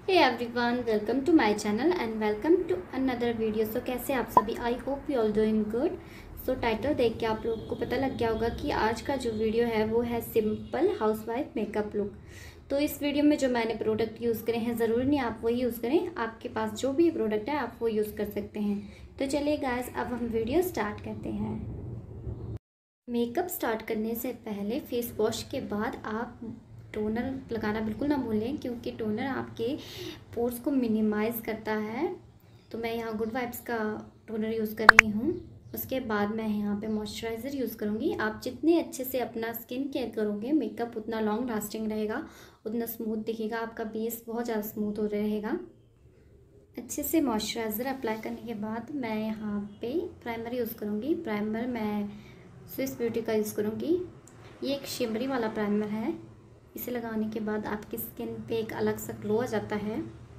Hey everyone, welcome to my channel and welcome to another video. So कैसे आप सभी? I hope you all doing good. So title देख के आप लोग को पता लग गया होगा कि आज का जो वीडियो है वो है सिंपल हाउसवाइफ मेकअप लुक। तो इस वीडियो में जो मैंने प्रोडक्ट यूज़ करे हैं, ज़रूरी नहीं आप वही यूज़ करें, आपके पास जो भी प्रोडक्ट है आप वो यूज़ कर सकते हैं। तो चलिए गाइस, अब हम वीडियो स्टार्ट करते हैं। मेकअप स्टार्ट करने से पहले फेस वॉश के बाद आप टोनर लगाना बिल्कुल ना भूलें, क्योंकि टोनर आपके पोर्स को मिनिमाइज़ करता है। तो मैं यहाँ गुड वाइब्स का टोनर यूज़ कर रही हूँ। उसके बाद मैं यहाँ पे मॉइस्चराइज़र यूज़ करूँगी। आप जितने अच्छे से अपना स्किन केयर करोगे, मेकअप उतना लॉन्ग लास्टिंग रहेगा, उतना स्मूथ दिखेगा, आपका बेस बहुत ज़्यादा स्मूथ हो रहेगा। अच्छे से मॉइस्चराइज़र अप्लाई करने के बाद मैं यहाँ पे प्राइमर यूज़ करूँगी। प्राइमर मैं स्विस ब्यूटी का यूज़ करूँगी। ये एक शिमरी वाला प्राइमर है। इसे लगाने के बाद आपकी स्किन पे एक अलग सा ग्लो आ जाता है।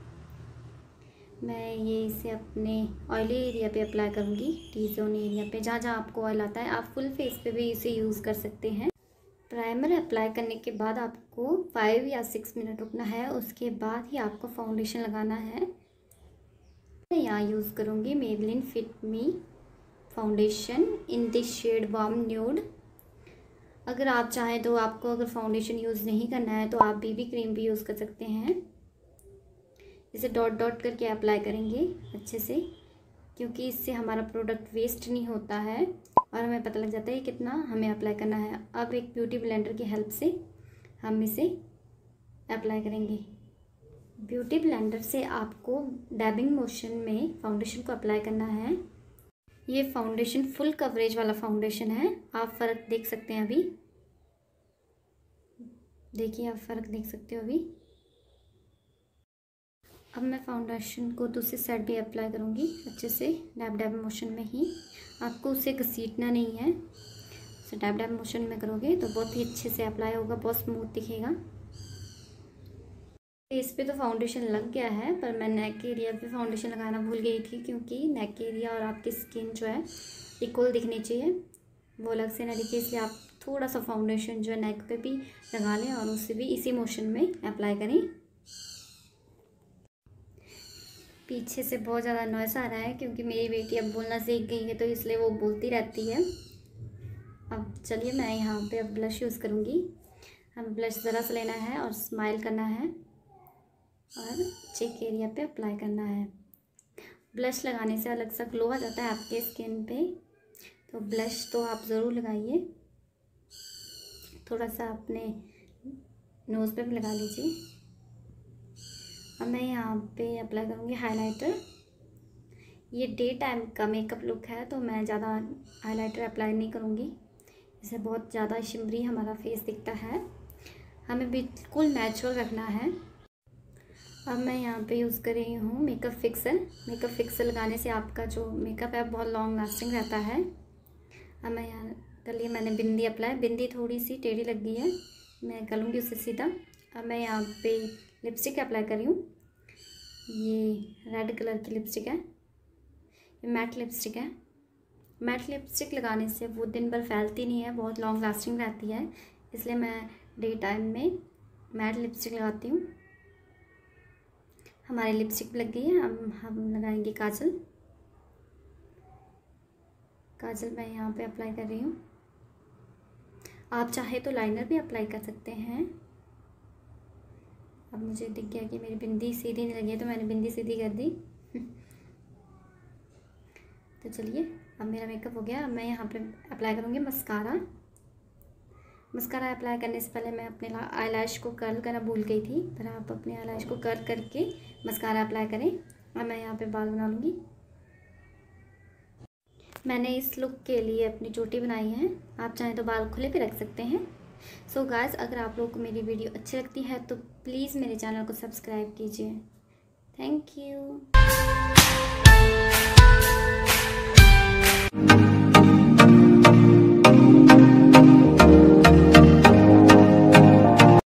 मैं ये इसे अपने ऑयली एरिया पे अप्लाई करूँगी, टी जोन एरिया पे, जहाँ जहाँ आपको ऑयल आता है। आप फुल फेस पे भी इसे यूज़ कर सकते हैं। प्राइमर अप्लाई करने के बाद आपको 5 या 6 मिनट रुकना है। उसके बाद ही आपको फाउंडेशन लगाना है। मैं यहाँ यूज़ करूँगी Maybelline fit me foundation in this shade warm nude. अगर आप चाहें तो आपको अगर फाउंडेशन यूज़ नहीं करना है तो आप बीबी क्रीम भी यूज़ कर सकते हैं। इसे डॉट डॉट करके अप्लाई करेंगे अच्छे से, क्योंकि इससे हमारा प्रोडक्ट वेस्ट नहीं होता है और हमें पता लग जाता है कितना हमें अप्लाई करना है। अब एक ब्यूटी ब्लेंडर की हेल्प से हम इसे अप्लाई करेंगे। ब्यूटी ब्लेंडर से आपको डैबिंग मोशन में फाउंडेशन को अप्लाई करना है। ये फाउंडेशन फुल कवरेज वाला फाउंडेशन है। आप फ़र्क देख सकते हैं अभी, देखिए आप फ़र्क देख सकते हो अभी। अब मैं फाउंडेशन को दूसरी साइड भी अप्लाई करूँगी अच्छे से, डैब डैब मोशन में ही। आपको उसे घसीटना नहीं है, उसे डैब डैब मोशन में करोगे तो बहुत ही अच्छे से अप्लाई होगा, बहुत स्मूथ दिखेगा। फेस पे तो फाउंडेशन लग गया है, पर मैं नेक एरिया पे फाउंडेशन लगाना भूल गई थी, क्योंकि नेक एरिया और आपकी स्किन जो है इक्वल दिखनी चाहिए, वो अलग से ना दिखे। इसलिए आप थोड़ा सा फाउंडेशन जो है नेक पे भी लगा लें और उसे भी इसी मोशन में अप्लाई करें। पीछे से बहुत ज़्यादा नॉइस आ रहा है, क्योंकि मेरी बेटी अब बोलना सीख गई है, तो इसलिए वो बोलती रहती है। अब चलिए मैं यहाँ पे अब ब्लश यूज़ करूँगी। हम ब्लश ज़रा सा लेना है और स्माइल करना है और चेक एरिया पे अप्लाई करना है। ब्लश लगाने से अलग सा ग्लो आ जाता है आपके स्किन पे, तो ब्लश तो आप ज़रूर लगाइए। थोड़ा सा अपने नोज़ पे भी लगा लीजिए। अब मैं यहाँ पे अप्लाई करूँगी हाइलाइटर। ये डे टाइम का मेकअप लुक है, तो मैं ज़्यादा हाइलाइटर अप्लाई नहीं करूँगी। इससे बहुत ज़्यादा शिमरी हमारा फेस दिखता है, हमें बिल्कुल नेचुरल रखना है। अब मैं यहाँ पे यूज़ कर रही हूँ मेकअप फिक्सर। मेकअप फिक्सर लगाने से आपका जो मेकअप है बहुत लॉन्ग लास्टिंग रहता है। अब मैं यहाँ कर लिया मैंने बिंदी अप्लाई। बिंदी थोड़ी सी टेढ़ी लग गई है, मैं कर लूँगी उससे सीधा। अब मैं यहाँ पे लिपस्टिक अप्लाई कर रही हूँ। ये रेड कलर की लिपस्टिक है, ये मैट लिपस्टिक है। मैट लिपस्टिक लगाने से वो दिन भर फैलती नहीं है, बहुत लॉन्ग लास्टिंग रहती है, इसलिए मैं डे टाइम में मैट लिपस्टिक लगाती हूँ। हमारी लिपस्टिक लग गई है। अब हम लगाएंगे काजल। काजल मैं यहाँ पे अप्लाई कर रही हूँ। आप चाहे तो लाइनर भी अप्लाई कर सकते हैं। अब मुझे दिख गया कि मेरी बिंदी सीधी नहीं लगी है, तो मैंने बिंदी सीधी कर दी। तो चलिए, अब मेरा मेकअप हो गया। अब मैं यहाँ पे अप्लाई करूँगी मस्कारा। मस्कारा अप्लाई करने से पहले मैं अपने आईलैश को कर्ल करना भूल गई थी, पर आप अपने आईलैश को कर्ल करके मस्कारा अप्लाई करें। अब मैं यहाँ पे बाल बना लूँगी। मैंने इस लुक के लिए अपनी चोटी बनाई है, आप चाहें तो बाल खुले भी रख सकते हैं। सो गाइस, अगर आप लोगों को मेरी वीडियो अच्छी लगती है तो प्लीज़ मेरे चैनल को सब्सक्राइब कीजिए। Thank you.